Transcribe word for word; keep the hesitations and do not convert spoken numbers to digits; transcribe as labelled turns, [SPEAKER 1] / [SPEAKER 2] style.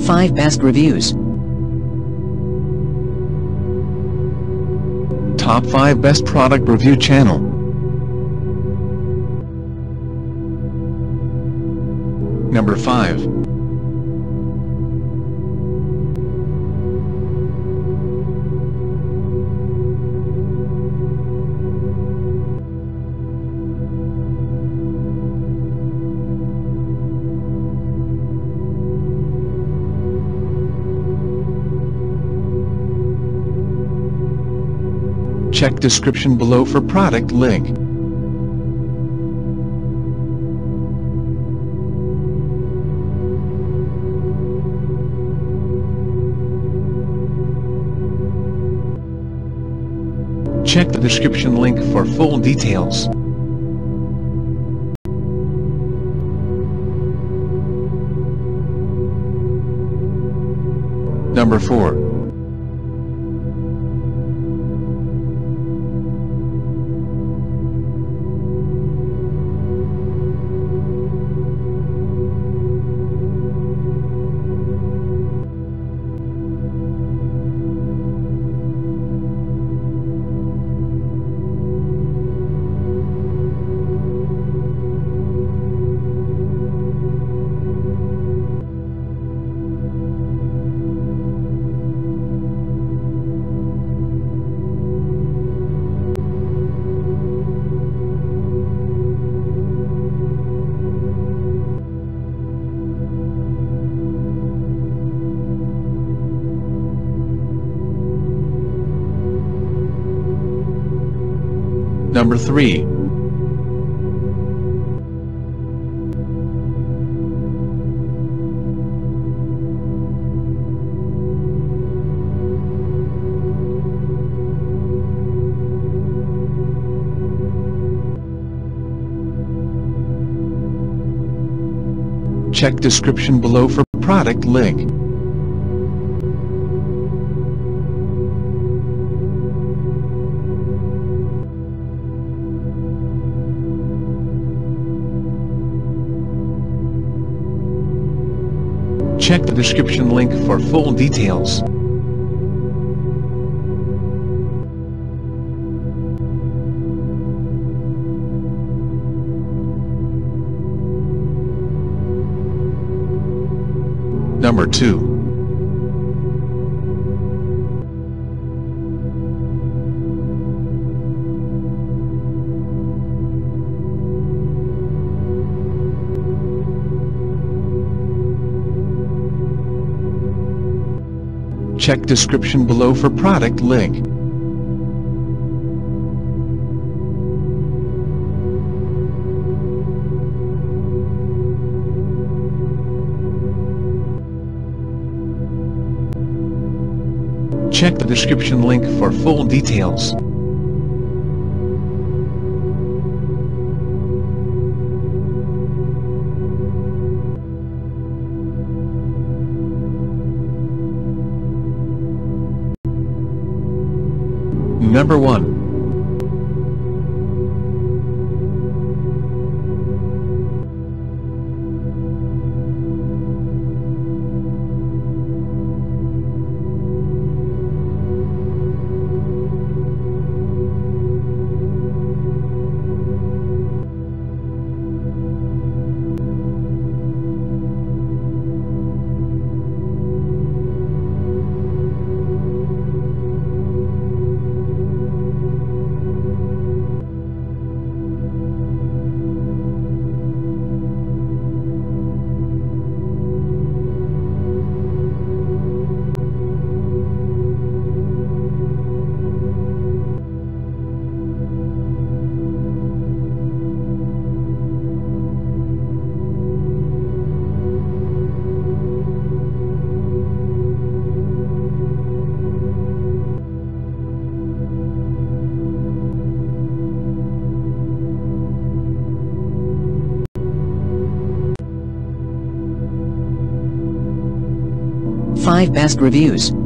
[SPEAKER 1] five Best Reviews.
[SPEAKER 2] Top five Best Product Review Channel. Number five. Check description below for product link. Check the description link for full details. Number four. Number three. Check description below for product link. Check the description link for full details. Number two. Check description below for product link. Check the description link for full details. Number one.
[SPEAKER 1] five Best Reviews.